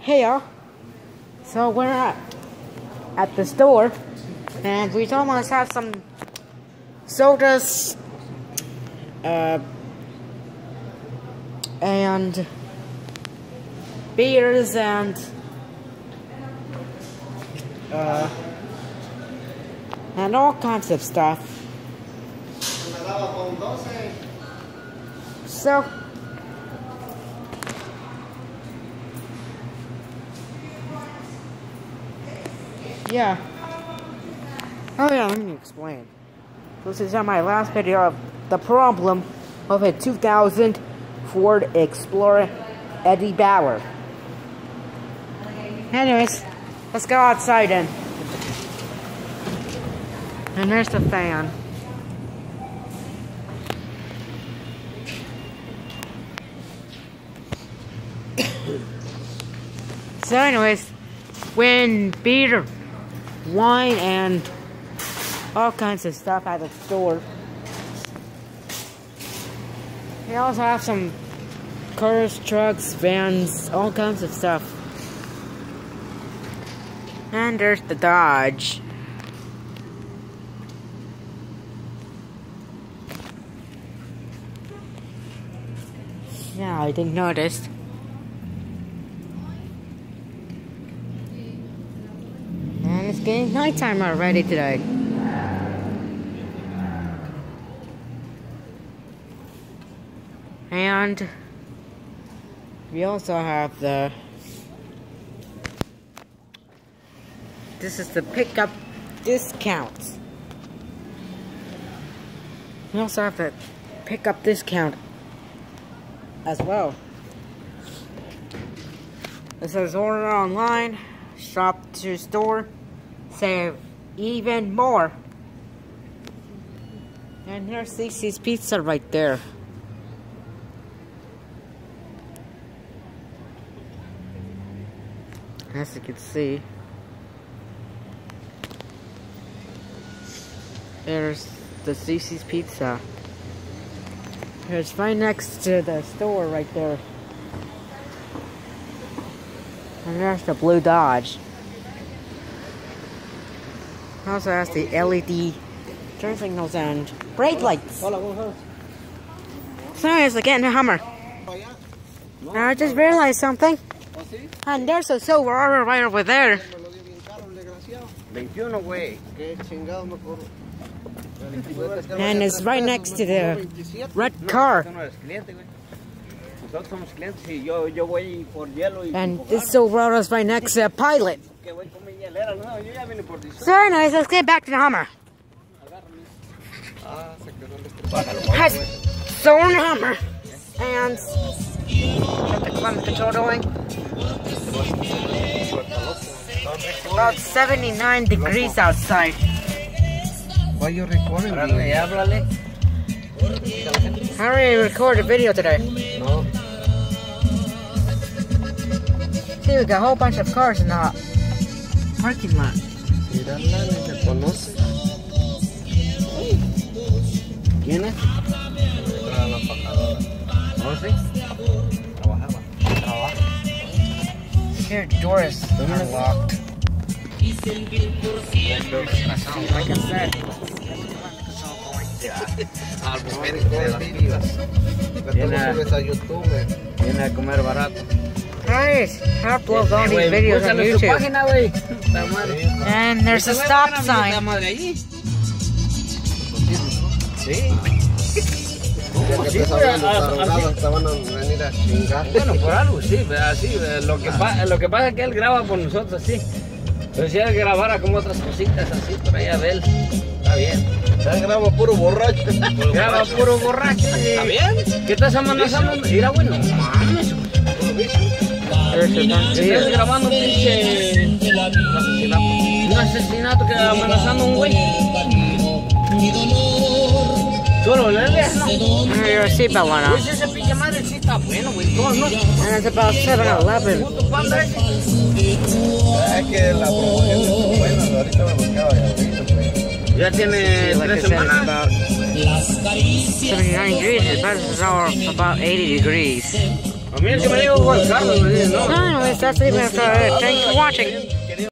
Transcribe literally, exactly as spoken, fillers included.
here. So we're at, at the store, and we almost have some sodas, uh, and beers, and uh, and all kinds of stuff. So, yeah. Oh yeah, let me explain. This is on my last video of the problem of a two thousand Ford Explorer Eddie Bauer. Anyways, let's go outside then. And there's the fan. So anyways, when beer, wine, and all kinds of stuff at the store. We also have some cars, trucks, vans, all kinds of stuff. And there's the Dodge. Yeah, I didn't notice. And it's getting nighttime already today. And we also have the, this is the pickup discount. We also have the pickup discount as well. It says order online, shop to store, save even more. And here's Cece's Pizza right there. As you can see, there's the Cece's Pizza. It's right next to the store right there. And there's the blue Dodge. Also has the L E D turn signals and brake lights. So anyways, again, the Hummer. Now I just realized something. And there's a silver order right over there. And it's right next to the red car. And this silver order is right next to the Pilot. So anyways, let's get back to the Hummer. Has stolen the Hummer. And got the climate control going. About seventy-nine degrees outside. Why are you recording me? I already recorded a video today. No. See, we got a whole bunch of cars in the parking lot. ¿Quién es? ¿No sé? Trabajaba. Trabaja. Here, the door is unlocked. Like I said, viene a comer barato. Nice. I upload all these videos on YouTube. And there's a stop sign. Bueno, por algo sí, así, lo que, pa lo que pasa es que él graba por nosotros así. Pero si él grabara como otras cositas así, por ahí a ver, está bien. Él graba puro borracho. Graba puro borracho. ¿Está bien? ¿Qué estás amenazando? Mira, bueno, mames. Estás grabando un pinche un asesinato que amenazando a un güey. Solo le dejas, ¿no? Your seatbelt went off. Pues ese pinche madre sí está bueno, güey. No, no. And it's about seven eleven. Puto panda ese. Es que la promoción es buena, ahorita me bloqueaba ya ahorita, pues. Ya tiene Like I tres said, it's semanas. about seventy-nine degrees. It's about, about eighty degrees. A mí el que me dijo Juan Carlos me dice, no. No, anyways, anyways, that's the end of it. Thanks for watching.